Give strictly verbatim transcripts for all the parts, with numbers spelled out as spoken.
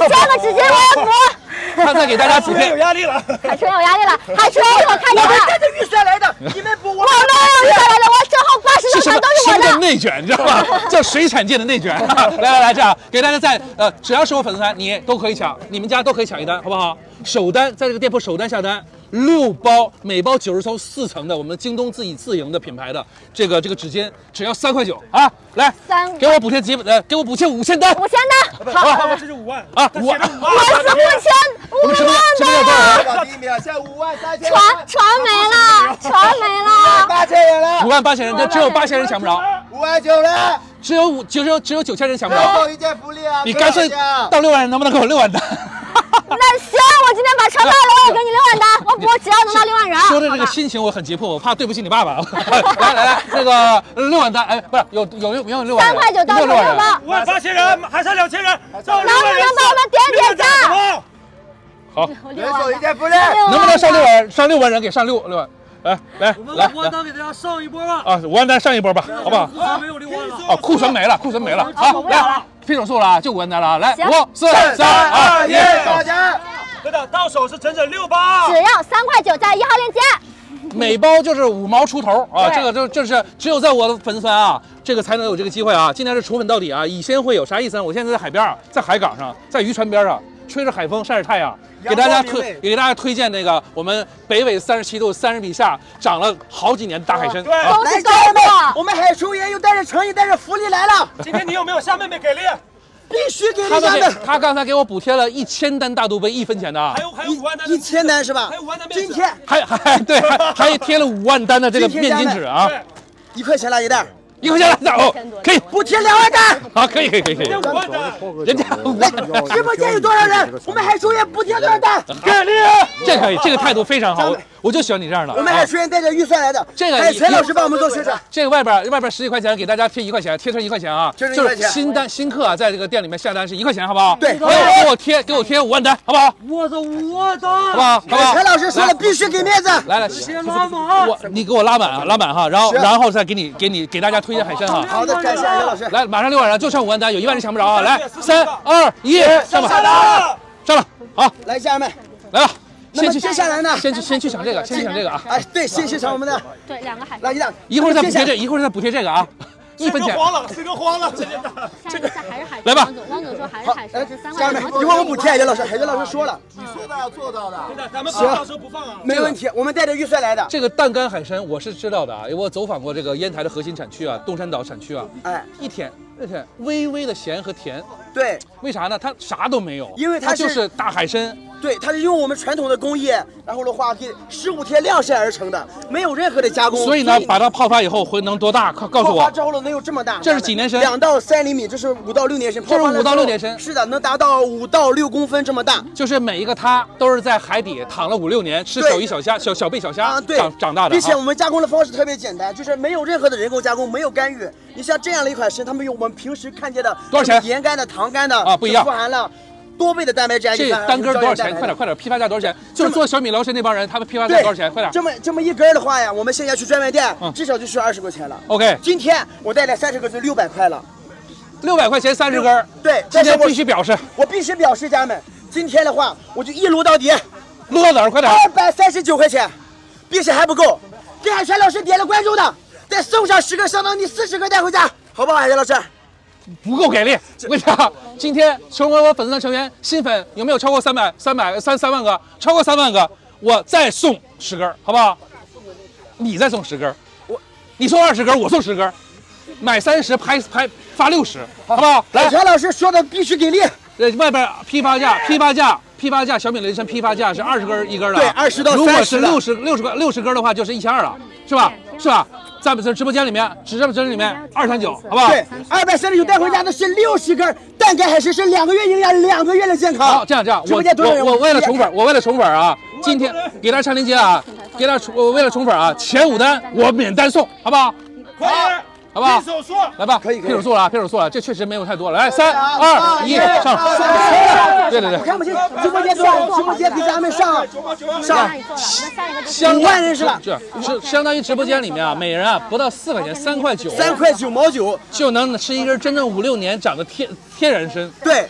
千个纸巾我也补。 他在给大家补贴， 有压力了， 海春有压力了，海春我看见了， 带着预算来的，你们补我我没有预算来的，我正好八十是什么？ 多都是什么叫我的。 内卷？你知道吗？叫水产界的内卷。来来来，这样给大家在呃，只要是我粉丝团，你都可以抢，你们家都可以抢一单，好不好？首单在这个店铺首单下单。六包，每包九十抽四层的，我们京东自己自营的品牌的这个这个纸巾，只要三块九啊！来， 三给我补贴几呃，给我补贴五千单， 五千单，好， 我这是五万啊，五万， 我是五千， 我们直播五直播间多少人？ 搞第一名，现在五万三千， 船船没了，船没了， 八千人了， 五万八千人，这只有八千人抢不着， 五万九了， 只有五只有只有九千人抢不最着。 后一件福利啊！ 你干脆到六万人，能不能给我六万单？ 那行，我今天把车卖了，我也给你六万单，我补只要能到六万人。 说的这个心情我很急迫，我怕对不起你爸爸。来来来，那个六万单，哎，不是有有有有六万人， 三块九到有六万人。 五万八千人，还差两千人，能能不能帮我们点点赞？ 好， 六万单， 一件福利， 能不能上六万？上六万人给上六六万。来来来五万单给大家上一波吧。 啊，五万单上一波吧，好不好？ 没有六万了。 哦，库存没了，库存没了。好，来，拼手速了啊，就五万单了啊！来，五四三二一， 大家。 对的，到手是整整六包， 只要三块九，在一号链接。 每包就是五毛出头啊！这个就就是只有在我的粉丝团啊，这个才能有这个机会啊！今天是宠粉到底啊，以先会友，啥意思呢？我现在在海边，在海港上，在渔船边上，吹着海风，晒着太阳，给大家推给大家推荐那个我们北纬三十七度三十米下长了好几年的大海参。 对， 啊， 都是高来家人们， 的。 我们海叔爷又带着诚意、带着福利来了， 今天你有没有向妹妹给力？ 必须给他们给力家们。 他刚才给我补贴了一千单大肚杯，一分钱的啊还，有还有五万单， 一千单是吧还有五万单？面纸今天还还对，还还贴了五万单的这个面巾纸啊， 一块钱了一袋， 一块钱来走，可以补贴两万单。 好，可以可以可以可以， 五万单， 人家五万。 直播间有多少人？我们海叔爷补贴多少单？ 给力，这可以，这个态度非常好，我我就喜欢你这样的。 我们海叔爷带着预算来的， 这个海陈老师帮我们做宣传。 这个外边外边十几块钱给大家贴一块钱，贴成一块钱啊，就贴成一块钱是新单新客啊，在这个店里面下单是一块钱，好不好？ 对给我给我贴给我贴五万单，好不好？ 我的五万单， 好不好？好不好？ 陈老师说了，必须给面子。 来来， 先拉满， 我你给我拉满啊，拉满哈，然后是然后再给你给你给大家推荐海参哈。 好的，感谢海老师。 来，马上六万人，就剩五万单，有一万人抢不着啊！来，三二一，上吧， 了， 上了，好， 来，家人们， 来吧， 那么先去接下来呢？ 先去先去抢这个，先去抢这个啊！ 哎，对，谢谢抢我们的对，两个海垃圾袋。 一会儿再补贴这， 接下来一会儿再补贴这个啊，一分钱。 慌了，谁都慌了，真的。 下一个还是海参。 来吧王总，王总说还是海参是三家人们， 块九。 一会儿我补贴海军老师，海军老师说了， 你说的要做到的，对的，咱们到时候不放啊。 没问题，我们带着预算来的。 这个淡干海参我是知道的啊，因为我走访过这个烟台的核心产区啊，东山岛产区啊， 哎， 一舔一舔微微的咸和甜， 对为啥呢？它啥都没有， 因为它它就是是大海参。 对，它是用我们传统的工艺，然后的话给十五天晾晒而成的，没有任何的加工。 所以呢，把它泡发以后会能多大？告告诉我。 泡发之后了能有这么大。 这是几年参两到三厘米，这是五到六年参。 这是泡发了五到之后六年参是的，能达到五到六公分这么大。 就是每一个它都是在海底躺了五六年，吃对小鱼小虾、小小贝小虾啊，对， 长长大的啊。 并且我们加工的方式特别简单，就是没有任何的人工加工，没有干预。你像这样的一款参，它们有我们平时看见的多少钱盐干的、糖干的啊不一样富含了多倍的蛋白质。 这单根多少钱？快点快点，批发价多少钱？就是做小米辽参那帮人，他们批发价对， 多少钱？快点。 这么这么一根的话呀，我们现在去专卖店， 嗯至少就需要二十块钱了。 OK， 今天我带来三十个就六百块了。 六百块钱三十根儿， 对， 今天但是我必须表示， 我必须表示家人们，今天的话我就一撸到底， 撸到哪儿？快点！ 二百三十九块钱，并且还不够，给海泉老师点了关注的，再送上十个，相当于四十个带回家，好不好，海泉老师？ 不够给力！我跟你讲，今天成为我粉丝团成员新粉有没有超过三百、三百、三三万个？超过三万个，我再送十根儿，好不好？你再送十根儿，我你送二十根儿，我送十根儿，买三十拍拍发六十，好不好？来海，泉老师说的必须给力， 呃，外边批发价，批发价，批发价，小米雷神批发价是二十根一根的， 对20到如果三十的是六十六十个六十根的话，就是一千二了，是吧？是吧？在我们直播间里面，直播间里面二三九，好不好？ 对，二百三十九带回家的是六十根蛋干海参，是两个月营养，两个月的健康。 好，这样这样， 直我播间多少人？ 我我为了宠粉，我为了宠粉啊，今天给大家上链接啊，给大家宠我为了宠粉啊，前五单我免单送，好不好？ 快点， 好不好？ 拼手速， 来吧， 可以可以拼手速了啊，拼手速了，这确实没有太多了。来，三二一，上！对对对， 看不清，直播间多少？直播间给咱们上上相五万人是吧？ 是是相当于直播间里面啊，每人啊不到四块钱，三块九， 三块九毛九。 就能吃一根真正五六年长的天天然参。 对，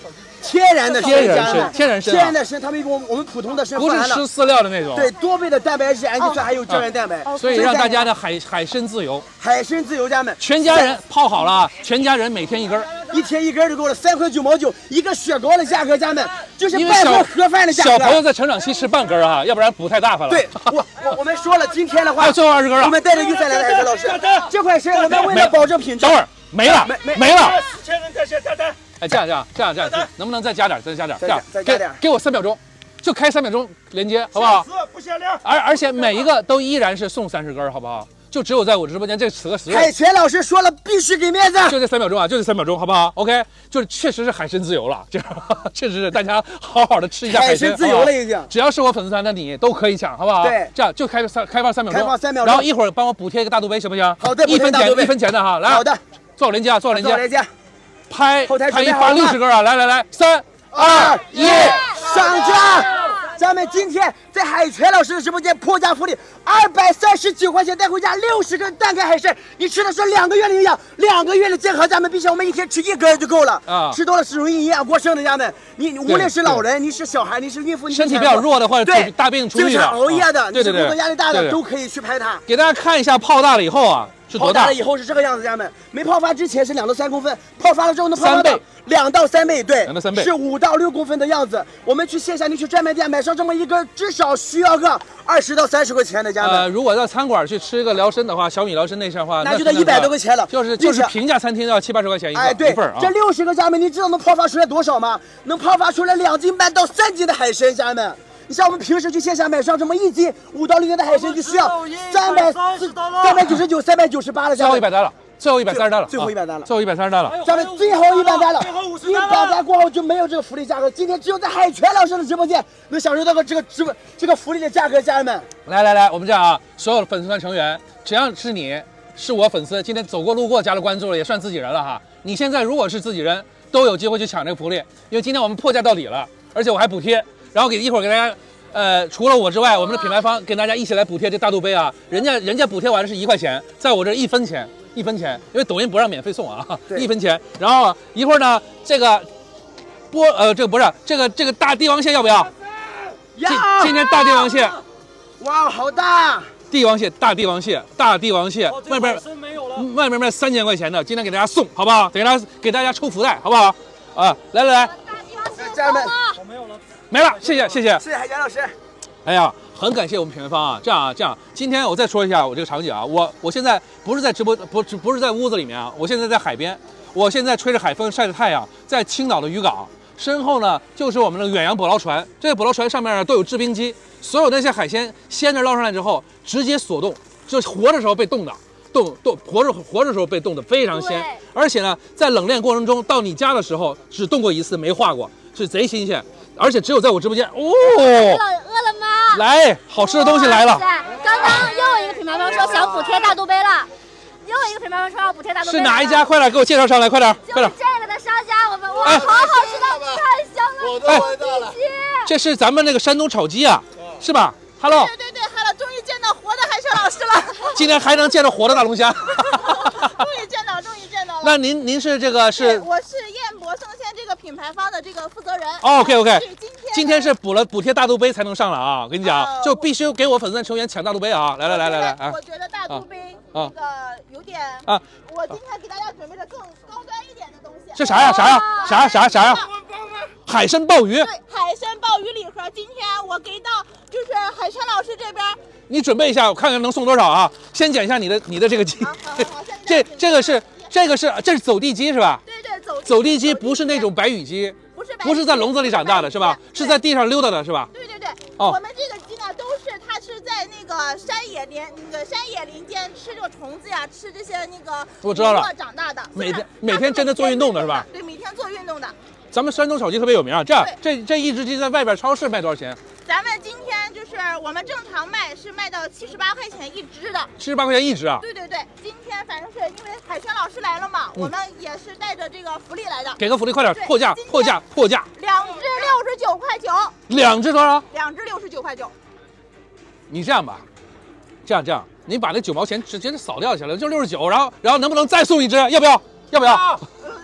天然的天然参， 参，天然参， 天然的参，它比我们我们普通的参不是吃饲料的那种， 对，多倍的蛋白质、氨基酸还有胶原蛋白， 所以让大家的海海参自由， 海参自由家们， 全家人泡好了，全家人每天一根， 一天一根就够了，三块九毛九一个雪糕的价格，家们就是因为半份盒饭的价格。 小朋友在成长期吃半根啊，要不然补太大发了。 对，我我我们说了，今天的话， 还有最后二十根了， 我们带着预算来的，海参老师，这块参我们为了保证品质， 等会儿没了， 没没没了。 四千人在线下单。 哎，这样这样这样这样，能不能再加点？再加点，这样再加点， 给我三秒钟，就开三秒钟连接，好不好？ 不限量。 而而且每一个都依然是送三十根，好不好？就只有在我直播间这此刻时海泉老师说了，必须给面子， 就这三秒钟啊，就这三秒钟，好不好 ？OK， 就是确实是海参自由了，这样确实是大家好好的吃一下海参， 海参自由了已经。 只要是我粉丝团的你都可以抢，好不好？ 对， 这样就开三开放三秒钟， 开放三秒钟， 然后一会儿帮我补贴一个大肚杯，行不行？ 好的， 一分钱一分钱的哈，来， 好的， 做好连接啊，做好连接， 做好连接， 拍后台拍一发六十根啊，来来来，三二一， 上架！咱们今天在海泉老师的直播间破价福利，二百三十九块钱带回家六十根蛋盖海参，你吃的是两个月的营养，两个月的健康。咱们必须我们一天吃一根就够了啊，吃多了是容易营养过剩的。家们，你无论是老人，你是小孩，你是孕妇，你身体比较弱的或者对大病初愈的， 经常熬夜的， 对对对， 工作压力大的都可以去拍它。 给大家看一下泡大了以后啊。 泡大了以后是这个样子，家们，没泡发之前是两到三公分，泡发了之后能泡发到两到三倍，对， 两到三倍是五到六公分的样子。我们去线下，你去专卖店买上这么一根，至少需要个二十到三十块钱的，家们。 呃，如果到餐馆去吃一个辽参的话，小米辽参那些的话， 那就得一百多块钱了， 就是就是平价餐厅要七八十块钱一个哎，对， 一份啊。 这六十个家们，你知道能泡发出来多少吗？能泡发出来两斤半到三斤的海参，家们。你像我们平时去线下买上这么一斤五到六斤的海参，就需要三百三百九十九、三百九十八了。 最后一百单了，最后一百三十单了， 最后一百单了， 最后一百三十单了。 咱们最后一百单了，一百单过后就没有这个福利价格。今天只有在海泉老师的直播间能享受到个这个直播这个福利的价格，家人们。 来来来，我们这样啊，所有的粉丝团成员，只要是你是我粉丝，今天走过路过加了关注了，也算自己人了哈。你现在如果是自己人，都有机会去抢这个福利，因为今天我们破价到底了，而且我还补贴，然后给一会儿给大家。呃，除了我之外，我们的品牌方跟大家一起来补贴这大肚杯啊，人家人家补贴完是一块钱，在我这一分钱，一分钱，因为抖音不让免费送啊，一分钱。然后一会儿呢，这个波呃，这个不是这个这个大帝王蟹要不要？ 要。 今今天大帝王蟹， 哇，好大！ 帝王蟹，大帝王蟹，大帝王蟹，外边外面卖三千块钱的，今天给大家送，好不好？给大家给大家抽福袋，好不好？啊，来来来， 家人们， 我没有了。 没了，谢谢谢谢， 谢谢海泉老师。 哎呀，很感谢我们品牌方啊！这样啊，这样，今天我再说一下我这个场景啊，我我现在不是在直播，不不是在屋子里面啊，我现在在海边，我现在吹着海风，晒着太阳，在青岛的渔港，身后呢就是我们的远洋捕捞船，这个捕捞船上面呢都有制冰机，所有那些海鲜鲜着捞上来之后，直接锁冻，就是活着时候被冻的。冻冻活着活着时候被冻得非常鲜，而且呢，在冷链过程中到你家的时候只冻过一次，没化过，是贼新鲜，而且只有在我直播间哦。 饿了饿了吗？ 来，好吃的东西来了。 刚刚又有一个品牌方说想补贴大肚杯了，又有一个品牌方说要补贴大肚杯。 是哪一家？快点给我介绍上来，快点，快点。 就是这个的商家，我们哇，好好吃的，太香了， 我都闻到了。 这是咱们那个山东炒鸡啊，是吧 ？Hello。 对对对 ，Hello，终于见到活的海泉老师了。 今天还能见到活的大龙虾。 终于见到，终于见到了。 那您您是这个是？ 我是燕博生鲜这个品牌方的这个负责人。 OK OK。 今天今天是补了补贴大肚杯才能上了啊！我跟你讲，就必须给我粉丝团成员抢大肚杯啊！来来来来来啊！ 我觉得大肚杯那个有点啊， 我今天给大家准备了更高端一点的东西。 这啥呀啥呀啥呀啥啥呀？海参鲍鱼。 对，海参鲍鱼礼盒，今天我给到就是海泉老师这边。 你准备一下，我看看能送多少啊！先讲一下你的你的这个鸡，这这个是这个是这是走地鸡是吧？ 对对，走走地鸡不是那种白羽鸡， 不是不是在笼子里长大的是吧？是在地上溜达的是吧？ 对对对， 哦， 我们这个鸡呢都是它是在那个山野林那个山野林间吃这个虫子呀，吃这些那个我知道了长大的， 每天每天真的做运动的是吧？ 对，每天做运动的。 咱们山东炒鸡特别有名啊，这样这这一只鸡在外边超市卖多少钱？ 咱们今天就是我们正常卖是卖到七十八块钱一只的， 七十八块钱一只啊？ 对对对，今天反正是因为海泉老师来了嘛，嗯、我们也是带着这个福利来的。 给个福利，快点破价破价破价！ 两只六十九块九。 两只多少？ 两只六十九块九。 你这样吧，这样这样，你把那九毛钱直接扫掉起来，就六十九，然后然后能不能再送一只？要不要？要不要？ 呃，四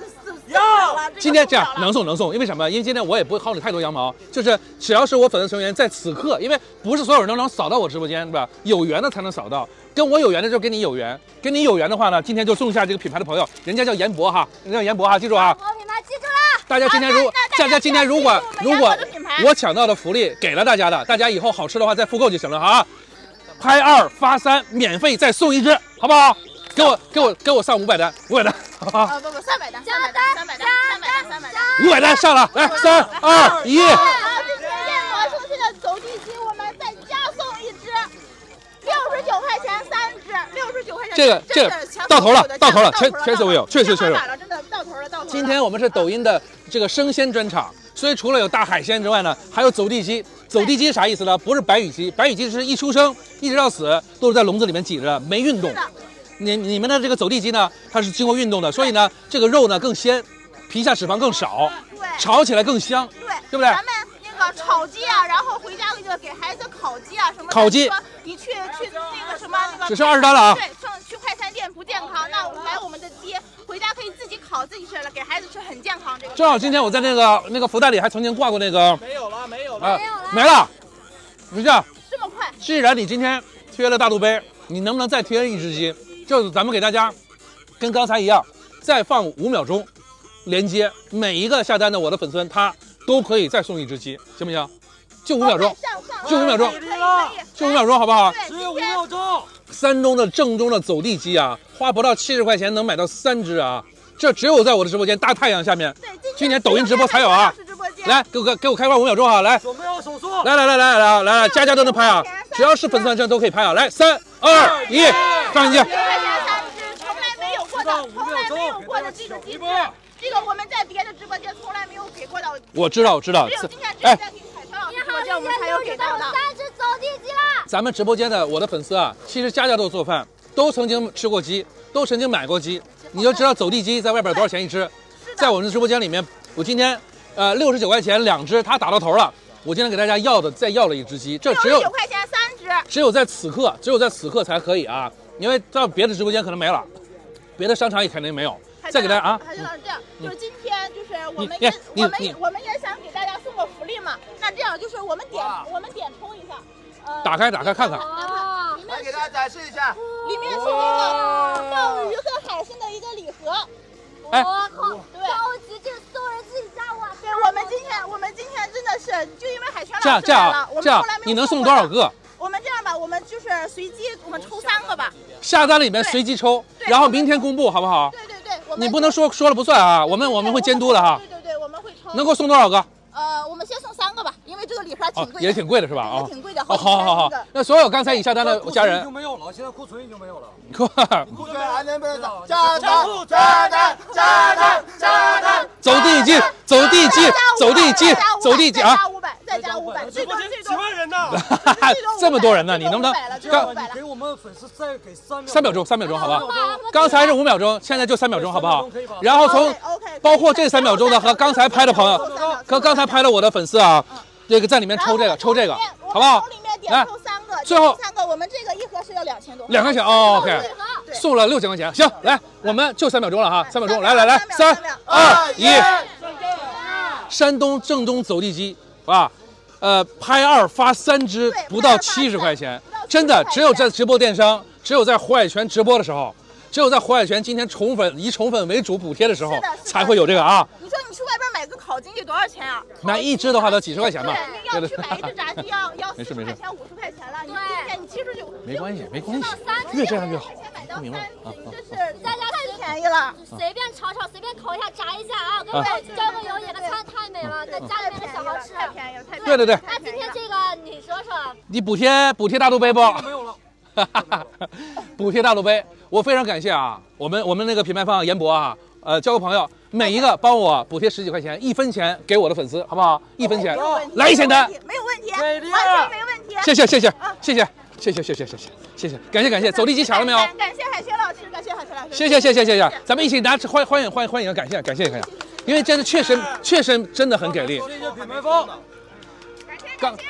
要。 今天这样能送能送，因为什么？因为今天我也不会耗你太多羊毛，就是只要是我粉丝成员在此刻，因为不是所有人都能扫到我直播间，对吧？有缘的才能扫到，跟我有缘的就跟你有缘，跟你有缘的话呢，今天就送下这个品牌的朋友，人家叫研博哈，人家叫研博哈，记住啊。 我品牌记住了。 大家今天如果大家今天如果如果我抢到的福利给了大家的，大家以后好吃的话再复购就行了哈。拍二发三，免费再送一只，好不好？给我给我给我上五百单，五百单，好不好？ 啊不不，三百单，三百单，三百单，三百单，三百单， 五百单上了，来三二一。 好，这是燕国出去的走地鸡，我们再加送一只，六十九块钱三只，六十九块钱。 这个这个到头了，到头了，全全所有，确实确实。 真的到头了，到头了。 今天我们是抖音的这个生鲜专场，所以除了有大海鲜之外呢，还有走地鸡。走地鸡啥意思呢？不是白羽鸡，白羽鸡是一出生一直到死都是在笼子里面挤着，没运动。你你们的这个走地鸡呢，它是经过运动的，所以呢，这个肉呢更鲜，皮下脂肪更少， 对， 炒起来更香， 对， 对不对？ 咱们那个炒鸡啊，然后回家那个给孩子烤鸡啊什么的。 烤鸡， 你去去那个什么那个。 只剩二十单了啊！ 对，剩去快餐店不健康，那我们买我们的鸡，回家可以自己烤自己吃了，给孩子吃很健康。这个。 正好今天我在那个那个福袋里还曾经挂过那个。 没有了，没有了， 啊，没了。你这样， 这么快？ 既然你今天贴了大肚杯，你能不能再贴一只鸡？就是咱们给大家跟刚才一样，再放五秒钟连接，每一个下单的我的粉丝他都可以再送一只鸡，行不行？就五秒钟，就五秒钟，就五秒钟，好不好？ 只有五秒钟。 山东的正宗的走地鸡啊，花不到七十块钱能买到三只啊，这只有在我的直播间大太阳下面，今年抖音直播才有啊！来，给我给我开挂五秒钟啊！来， 准备好手速！ 来来来来来来来，家家都能拍啊！只要是粉丝证都可以拍啊！来，三二一，上进去！ 六块钱三只，从来没有过的，从来没有过的这个鸡翅，这个我们在别的直播间从来没有给过的。 我知道，我知道。 只有今天直播间给彩超老师直播间我们才有给到的。 三只走地鸡了。 咱们直播间的我的粉丝啊，其实家家都做饭，都曾经吃过鸡，都曾经买过鸡，你就知道走地鸡在外边多少钱一只。在我们的直播间里面，我今天。呃，六十九块钱两只，它打到头了。我今天给大家要的再要了一只鸡，这只有九块钱三只， 只有在此刻，只有在此刻才可以啊！因为到别的直播间可能没了，别的商场也肯定没有。再给大家啊， 还是老师这样，就是今天就是我们也我们我们也想给大家送个福利嘛。那这样就是我们点我们点抽一下，呃， 打开打开看看。 哦， 来给大家展示一下， 里面是那个鲍鱼和海参的一个礼盒。 哎， 我靠，高级，这送人自己家哇！ 对，我们今天我们今天真的是就因为海泉这样这样这样，你能送多少个？ 我们这样吧，我们就是随机，我们抽三个吧。 下单里面随机抽，然后明天公布，好不好？ 对对对， 你不能说说了不算啊，我们我们会监督的哈。 对对对，我们会抽。 能给我送多少个？ 呃，我们先送三个吧，因为这个礼盒挺贵的， 也挺贵的是吧？啊， 挺贵的。 哦，好好好，那所有刚才已下单的家人就没有了，现在库存已经没有了。 库存还能不能涨？加单加单加单加单！ 走地鸡，走地鸡，走地鸡，走地鸡啊！ 加五百，再加五百，最多最多几万人呢， 这么多人呢，你能不能刚给我们粉丝再给三秒？ 三秒钟，三秒钟，好吧？刚才是五秒钟，现在就三秒钟，好不好？然后从包括这三秒钟的和刚才拍的朋友，和刚才拍的我的粉丝啊，这个在里面抽这个，抽这个，好不好？ 来，最后三个，我们这个一盒是要两千多， 两块钱哦 ，OK， 送了六千块钱，行，来，我们就三秒钟了哈，三秒钟，来来来，三二一，山东正宗走地鸡啊，呃，拍二发三只，不到七十块钱，真的，只有在直播电商，只有在胡海泉直播的时候。只有在胡海泉今天宠粉以宠粉为主补贴的时候，才会有这个啊！ 你说你去外边买个烤鸡得多少钱啊？ 买一只的话都几十块钱吧？ 对，要去买一只炸鸡要要四十块钱、五十块钱了。你今天你七十九， 没关系，没关系，越这样越好。不明白啊？ 这是大家太便宜了， 随便炒炒，随便烤一下，炸一下啊！跟我浇个油，野个餐太美了，在家里面的小孩吃， 太便宜了，太便宜了。 对对对。 那今天这个你说说， 你补贴补贴大肚杯不？ 没有了。 补贴大肚杯，我非常感谢啊！我们我们那个品牌方研博啊，呃，交个朋友，每一个帮我补贴十几块钱，一分钱给我的粉丝，好不好？一分钱，来一千单， 没有问题，完全没问题。 谢谢谢谢谢谢谢谢谢谢谢谢谢谢，感谢感谢，走地鸡抢了没有？ 感谢海鲜老师，感谢海鲜老师。 谢谢谢谢谢谢，咱们一起拿欢欢迎欢迎欢迎，感谢感谢感谢，因为真的确实确实真的很给力。 谢谢品牌方， 感谢感谢。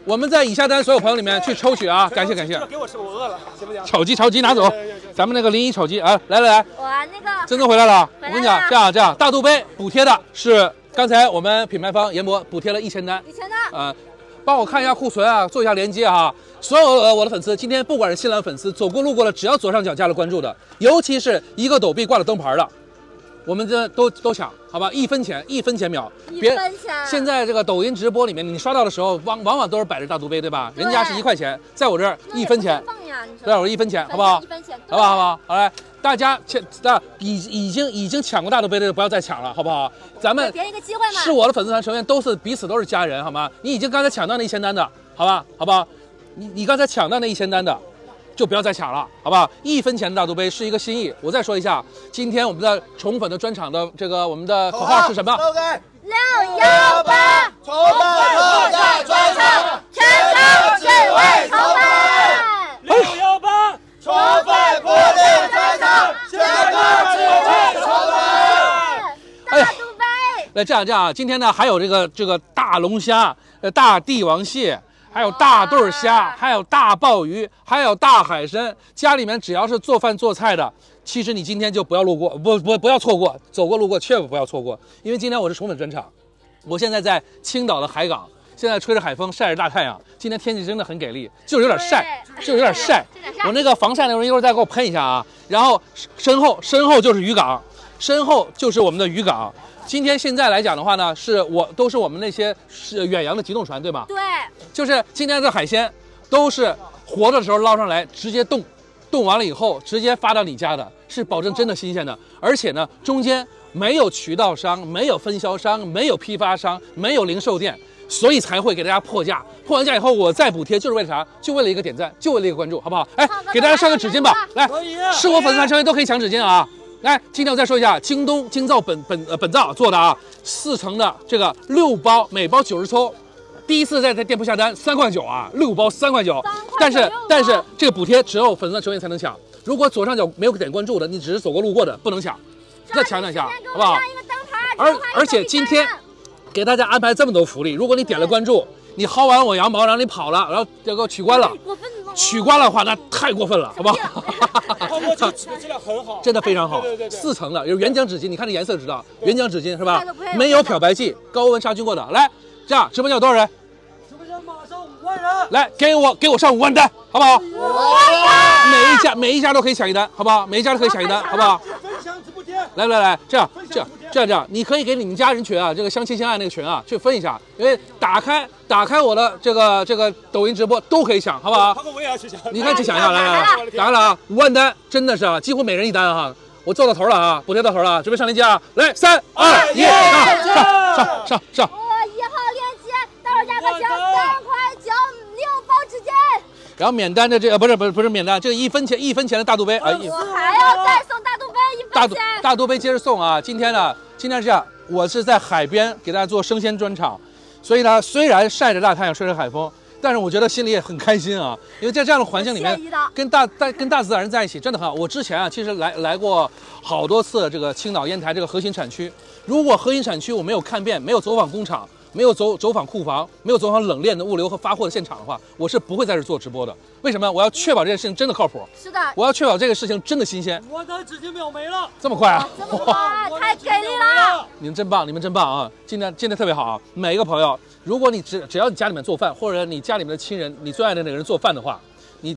我们在以下单所有朋友里面去抽取啊，感谢感谢。 给我吃，我饿了，行不行？ 炒鸡炒鸡拿走，咱们那个临沂炒鸡啊，来来来， 我那个真真回来了。 回来了我跟你讲，这样这样，大肚杯补贴的是刚才我们品牌方研磨补贴了一千单， 以前的呃，帮我看一下库存啊，做一下连接哈。所有呃我的粉丝，今天不管是新来粉丝，走过路过的，只要左上角加了关注的，尤其是一个抖币挂了灯牌的，我们这都都抢，好吧？一分钱一分钱秒， 一别分钱。 现在这个抖音直播里面，你刷到的时候，往往往都是摆着大肚杯，对吧？ 对人家是一块钱，在我这儿一分钱， 放呀，你说在我这儿一分钱，好不好一？分钱， 好不好？好不好？好来，大家抢，大已已经已经抢过大肚杯的，不要再抢了，好不好？咱们别人一个机会嘛。 是我的粉丝团成员，都是彼此都是家人，好吗？你已经刚才抢到那一千单的，好吧？好不好？你你刚才抢到那一千单的，就不要再抢了，好不好？一分钱的大肚杯是一个心意。我再说一下，今天我们的宠粉的专场的这个我们的口号是什么？ 六幺八， 宠粉特价专场， 全场只为宠粉。 六幺八， 宠粉破例专场，全场只为宠粉。 大肚杯， 那这样这样，今天呢还有这个这个大龙虾、呃大帝王蟹。还有大对虾，还有大鲍鱼，还有大海参。家里面只要是做饭做菜的，其实你今天就不要路过，不不不要错过，走过路过确不要错过，因为今天我是宠粉专场。我现在在青岛的海港，现在吹着海风，晒着大太阳。今天天气真的很给力，就是有点晒，就是有点晒。我那个防晒内容一会儿再给我喷一下啊。然后身后身后就是渔港，身后就是我们的渔港。今天现在来讲的话呢，是我都是我们那些是远洋的急冻船，对吧？ 对， 就是今天的海鲜都是活着的时候捞上来，直接冻，冻完了以后直接发到你家的，是保证真的新鲜的。而且呢，中间没有渠道商，没有分销商，没有批发商，没有零售店，所以才会给大家破价。破完价以后，我再补贴，就是为了啥？就为了一个点赞，就为了一个关注，好不好？哎，给大家上个纸巾吧，来，是我粉丝团成员都可以抢纸巾啊。来，今天我再说一下，京东京造本本呃本造做的啊，四层的这个六包，每包九十抽，第一次在在店铺下单三块九啊，六包三块九，但是但是这个补贴只有粉丝团成员才能抢，如果左上角没有点关注的，你只是走过路过的不能抢，再抢两下，好不好？而而且今天给大家安排这么多福利，如果你点了关注，你薅完我羊毛，然后你跑了，然后这个取关了。取关的话，那太过分了，好不好？ 泡沫这个纸的质量很好， 真的非常好， 对对对对四层的有原浆纸巾，你看这颜色就知道，原浆纸巾是吧？没有漂白剂，高温杀菌过的。来，这样直播间有多少人？ 直播间马上五万人， 来，给我给我上五万单，好不好？ 五万每一家每一家都可以抢一单，好不好？每一家都可以抢一单，好不好？ 分享直播间。 来来来，这样这样这样这样，你可以给你们家人群啊，这个相亲相爱那个群啊，去分一下，因为打开打开我的这个这个抖音直播都可以抢，好不好？ 涛哥我也要去抢， 你看去抢一下，来来来，打开了啊，五万单，真的是啊，几乎每人一单啊，我做到头了啊，补贴到头了，准备上链接啊，来，三二一，上上上上上。 我一号链接，到手价格只要三块九，六包纸巾。 然后免单的这个不是不是不是免单，这个一分钱一分钱的大肚杯啊，一我还要再送大肚杯一大肚分钱。 大肚杯接着送啊！今天呢，今天是这样，我是在海边给大家做生鲜专场，所以呢，虽然晒着大太阳，吹着海风，但是我觉得心里也很开心啊，因为在这样的环境里面，跟大大跟大自然在一起真的很好。我之前啊，其实来来过好多次这个青岛烟台这个核心产区，如果核心产区我没有看遍，没有走访工厂，没有走走访库房，没有走访冷链的物流和发货的现场的话，我是不会在这做直播的。为什么？我要确保这件事情真的靠谱。 是的， 我要确保这个事情真的新鲜。 我的纸巾秒没了， 这么快啊！ 这么快，太给力了！ 你们真棒，你们真棒啊！今天今天特别好啊！每一个朋友，如果你只只要你家里面做饭，或者你家里面的亲人，你最爱的那个人做饭的话，